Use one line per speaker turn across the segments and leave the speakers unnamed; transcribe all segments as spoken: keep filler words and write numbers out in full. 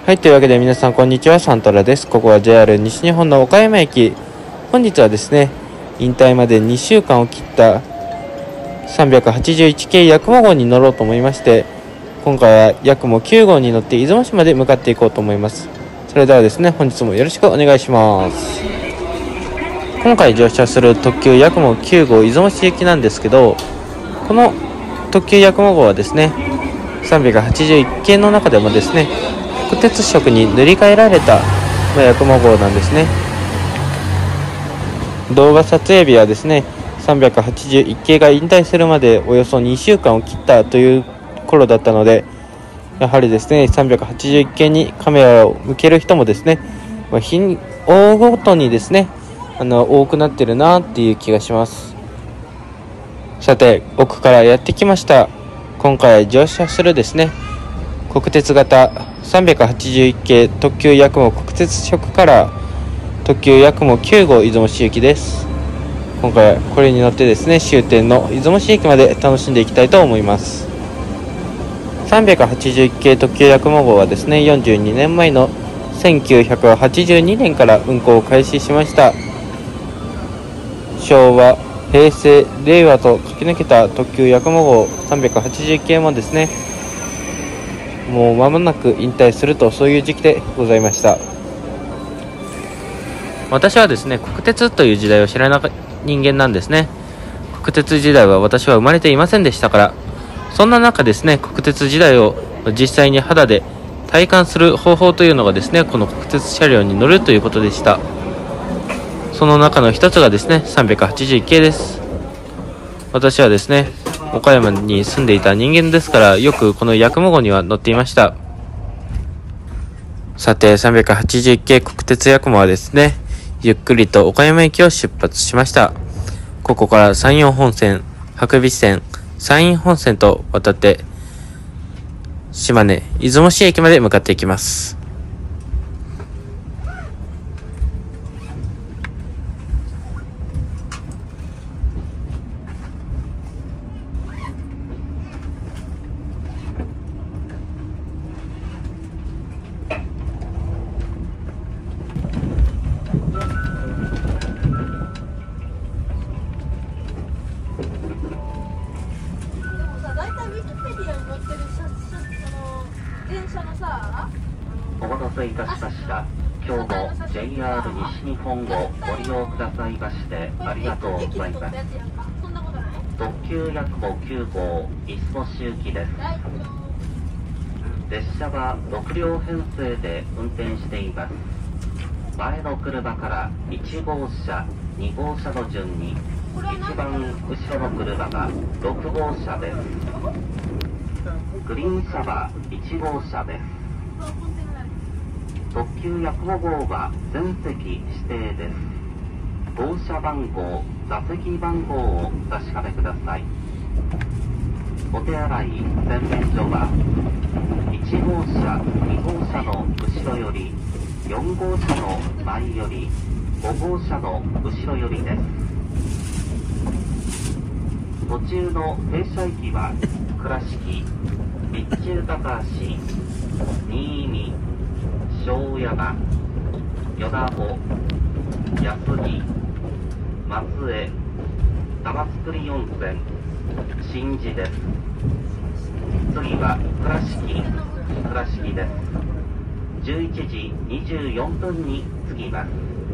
はい、というわけで皆さんこんにちは、サントラです。ここは ジェイアール 西日本の岡山駅。本日はですね、引退までにしゅうかんを切ったさんびゃくはちじゅういち系やくも号に乗ろうと思いまして、今回はやくもきゅう号に乗って出雲市まで向かっていこうと思います。それではですね、本日もよろしくお願いします。今回乗車する特急やくもきゅう号出雲市行きなんですけど、この特急やくも号はですね、さんびゃくはちじゅういち系の中でもですね、国鉄色に塗り替えられたやくも号なんですね。動画撮影日はですね、さんびゃくはちじゅういち系が引退するまでおよそにしゅうかんを切ったという頃だったので、やはりですね、さんびゃくはちじゅういち系にカメラを向ける人もですね、日に追うごとにですね、あの多くなってるなっていう気がします。さて、奥からやってきました。今回乗車するですね、国鉄型さんびゃくはちじゅういち系特急やくも国鉄色カラー特急やくもきゅう号出雲市行きです。今回はこれに乗ってですね、終点の出雲市駅まで楽しんでいきたいと思います。さんびゃくはちじゅういち系特急やくも号はですね、よんじゅうにねんまえのせんきゅうひゃくはちじゅうにねんから運行を開始しました。昭和、平成、令和と駆け抜けた特急やくも号さんびゃくはちじゅういち系もですね、もう間もなく引退すると、そういう時期でございました。私はですね、国鉄という時代を知らない人間なんですね。国鉄時代は私は生まれていませんでしたから、そんな中ですね、国鉄時代を実際に肌で体感する方法というのがですね、この国鉄車両に乗るということでした。その中の一つがですね、さんびゃくはちじゅういち系です。私はですね、岡山に住んでいた人間ですから、よくこのやくも号には乗っていました。さて、さんびゃくはちじゅういち系国鉄やくもはですね、ゆっくりと岡山駅を出発しました。ここから山陽本線、白尾線、山陰本線と渡って、島根、出雲市駅まで向かっていきます。
お待たせいたしました。今日も ジェイアール 西日本をご利用くださいましてありがとうございます。特急やくもきゅう号出雲市行きです。列車はろく両編成で運転しています。前の車からいち号車、に号車の順に、一番後ろの車がろく号車です。グリーン車はいち号車です。特急やくも号は全席指定です。号車番号、座席番号を確かめください。お手洗い、洗面所はいち号車、に号車の後ろより、よん号車の前より、ご号車の後ろよりです。途中の停車駅は倉敷、備中高橋、新見、庄山、米子、安来、松江、玉造温泉、新地です。次は倉敷、倉敷です。じゅういちじにじゅうよんぷんに着きます。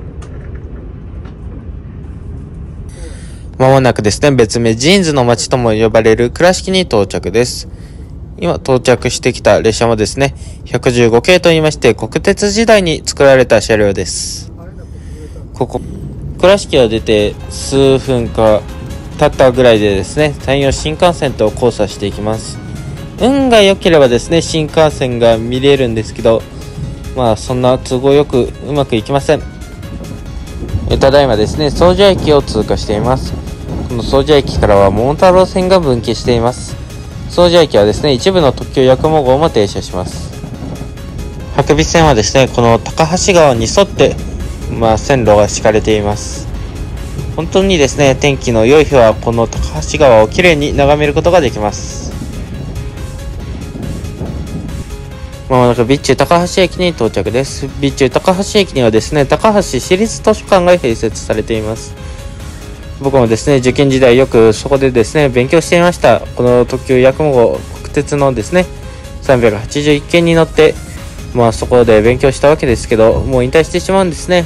まもなくですね、別名ジーンズの街とも呼ばれる倉敷に到着です。今到着してきた列車もですね、ひゃくじゅうご系と言いまして、国鉄時代に作られた車両です。ここ倉敷を出て数分か経ったぐらいでですね、山陽新幹線と交差していきます。運が良ければですね、新幹線が見れるんですけど、まあそんな都合よくうまくいきません。ただいまですね、総社駅を通過しています。この総社駅からは桃太郎線が分岐しています。総社駅はですね、一部の特急やくも号も停車します。白尾線はですね、この高橋川に沿って、まあ、線路が敷かれています。本当にですね、天気の良い日はこの高橋川をきれいに眺めることができます。 まもなく備中高橋駅に到着です。備中高橋駅にはですね、高橋市立図書館が併設されています。僕もですね、受験時代よくそこでですね、勉強していました。この特急やくも号国鉄のですね、さんびゃくはちじゅういっけんに乗って、まあそこで勉強したわけですけど、もう引退してしまうんですね。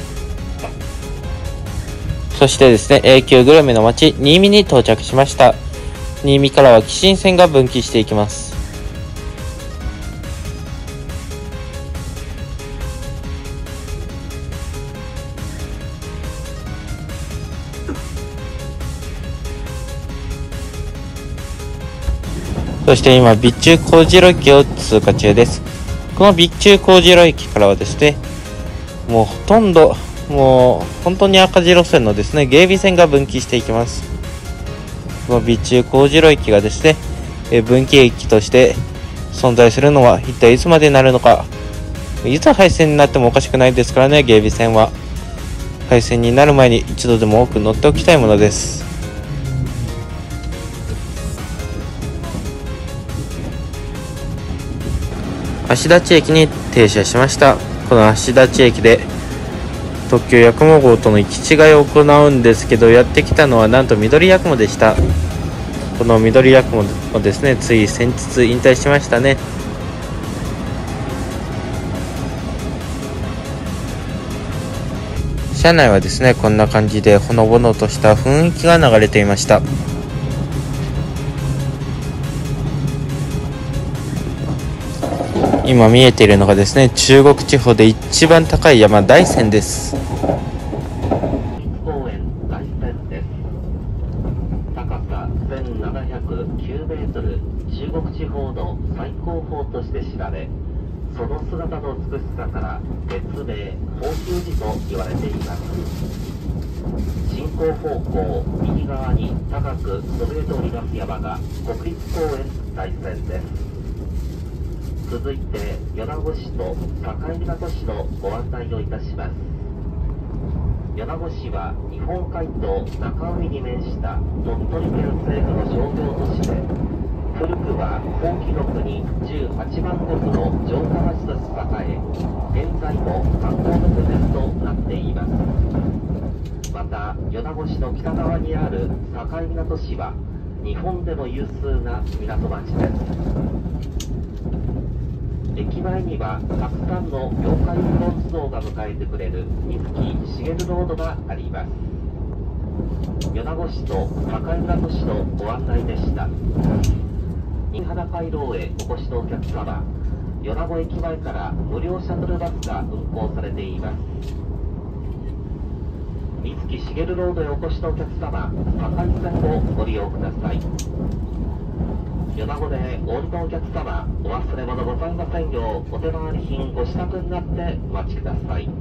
そしてですね、永久グルメの街、新見に到着しました。新見からは紀信線が分岐していきます。そして今、備中幸次郎駅を通過中です。この備中幸次郎駅からはですね、もうほとんど、もう本当に赤字路線のですね、芸備線が分岐していきます。この備中幸次郎駅がですね、え分岐駅として存在するのは一体いつまでになるのか。いつ廃線になってもおかしくないですからね、芸備線は。廃線になる前に一度でも多く乗っておきたいものです。芦立駅に停車しました。この芦立駅で特急やくも号との行き違いを行うんですけど、やってきたのはなんと緑やくもでした。この緑やくももですね、つい先日引退しましたね。車内はですね、こんな感じでほのぼのとした雰囲気が流れていました。今見えているのがですね、中国地方で一番高い山、大山です。
公園大山です。高させんななひゃくきゅうメートル、中国地方の最高峰として知られ、その姿の美しさから別名宝宮寺と言われています。進行方向右側に高くそびえております山が国立公園大山です。続いて米子市と境港市のご案内をいたします。米子市は日本海と中海に面した鳥取県西部の商業都市で、古くは宝亀の国じゅうはちまんごくの城下町として栄え、現在も観光の拠点となっています。また米子市の北側にある境港市は日本でも有数な港町です。駅前にはたくさんの妖怪ブロンズ像が迎えてくれる水木しげるロードがあります。米子市と境港市のご案内でした。新原回廊へお越しのお客様、米子駅前から無料シャトルバスが運行されています。水木しげるロードへお越しのお客様、境線をご利用ください。米子でお降りのお客様、お忘れ物ございませんよう、お手回り品ご支度になってお待ちください。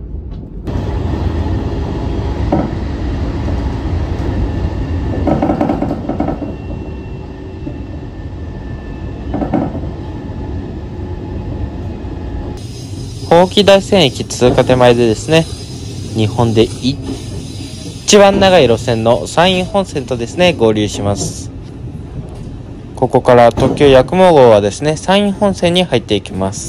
宝亀大山駅通過手前でですね、日本で一番長い路線の山陰本線とですね、合流します。ここから特急やくも号はですね、山陰本線に入っていきます。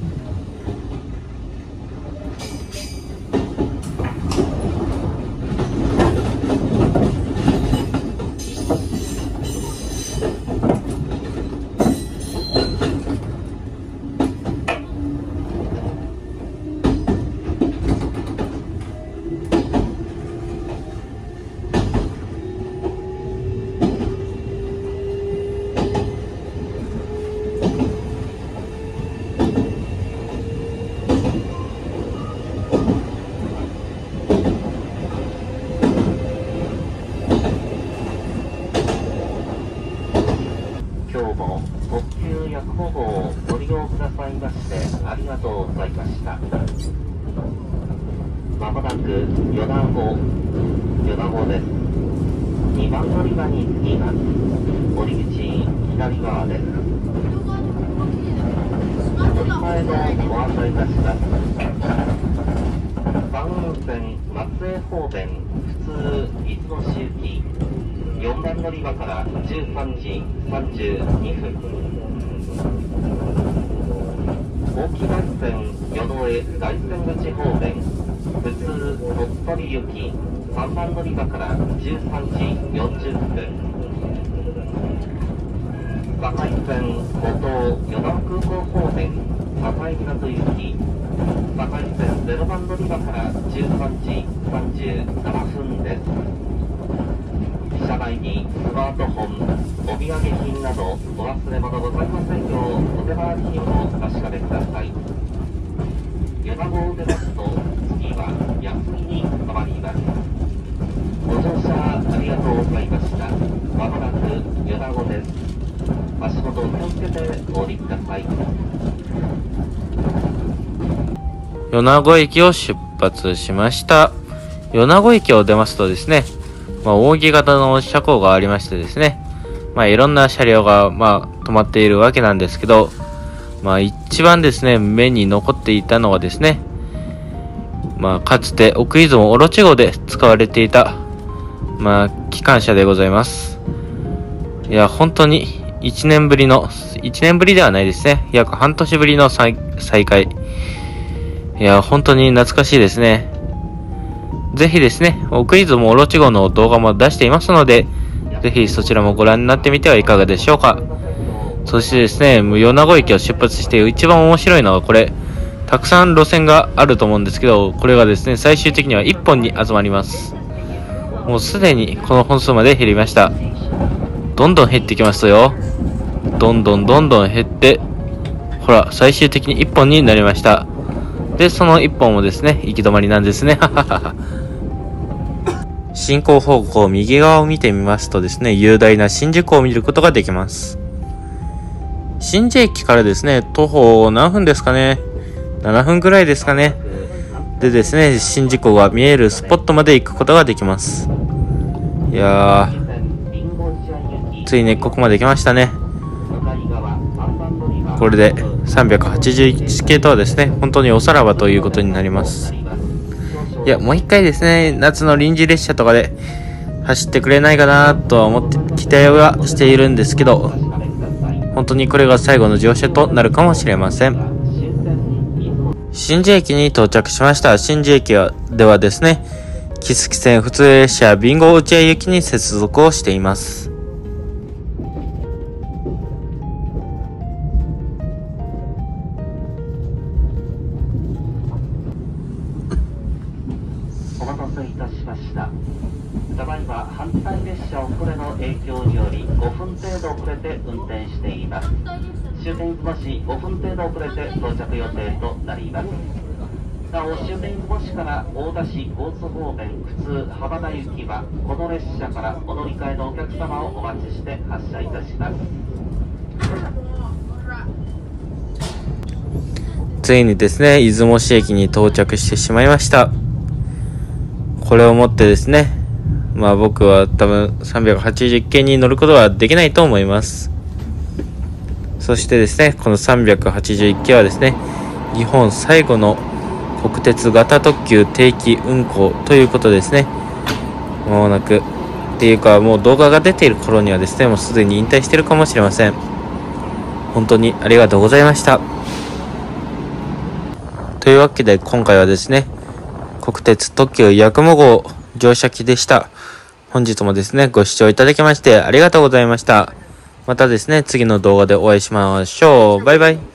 今日も特急やくも号をご利用くださいましてありがとうございました。まもなく米子、米子です。にばん乗り場に着きます。降り口左側です。乗り換えのご案内いたします。山陰線松江方面普通出雲市行きよんばん乗り場からじゅうさんじさんじゅうにふん。
大木大線淀江大山口方面普通鳥取行きさんばん乗り場からじゅうさんじよんじゅっぷん、境線五島与那空港方面境港行き境線ゼロばん乗り場からじゅうさんじさんじゅうななふんです。車内にスマートフォン、お土産品などお忘れ物ございませんようお手回り品をお確かめください。米子を出ますと次は安井に変わります。ご乗車ありがとうございました。まもなく米子です。足元を気をつけてお降りください。
米子駅を出発しました。米子駅を出ますとですね、まあ、扇形の車庫がありましてですね、まあ、いろんな車両が、まあ、止まっているわけなんですけど、まあ、一番ですね、目に残っていたのはですね、まあ、かつて奥出雲オロチ号で使われていた、まあ、機関車でございます。いや、本当に一年ぶりの、一年ぶりではないですね。約半年ぶりの再、再開。いや、本当に懐かしいですね。ぜひですね、奥出雲オロチ号の動画も出していますので、ぜひそちらもご覧になってみてはいかがでしょうか。そしてですね、米子駅を出発して一番面白いのはこれ、たくさん路線があると思うんですけど、これがですね、最終的にはいっぽんに集まります。もうすでにこの本数まで減りました。どんどん減ってきますよ。どんどんどんどん減って、ほら、最終的にいっぽんになりました。で、そのいっぽんもですね、行き止まりなんですね。はははは。進行方向右側を見てみますとですね、雄大な新宿を見ることができます。新宿駅からですね、徒歩何分ですかね、ななふんぐらいですかね。でですね、新宿港が見えるスポットまで行くことができます。いやー、ついにここまで来ましたね。これでさんびゃくはちじゅういち系とはですね、本当におさらばということになります。いや、もう一回ですね、夏の臨時列車とかで走ってくれないかなとは思って期待はしているんですけど、本当にこれが最後の乗車となるかもしれません。新宿駅に到着しました。新宿駅ではですね、木次線普通列車備後落合行きに接続をしています。
お待たせいたしました。ただいま反対列車遅れの影響によりごふん程度遅れて運転しています。終点出雲市ごふん程度遅れて到着予定となります。なお終点出雲市から大田市交通方面普通浜田行きはこの列車からお乗り換えのお客様をお待ちして発車いたします。
ついにですね、出雲市駅に到着してしまいました。これをもってですね、まあ僕は多分さんびゃくはちじゅっ系に乗ることはできないと思います。そしてですね、このさんびゃくはちじゅういち系はですね、日本最後の国鉄型特急定期運行ということですね。まもなく、っていうかもう動画が出ている頃にはですね、もうすでに引退しているかもしれません。本当にありがとうございました。というわけで今回はですね、国鉄特急やくも号乗車機でした。本日もですね、ご視聴いただきましてありがとうございました。またですね、次の動画でお会いしましょう。バイバイ。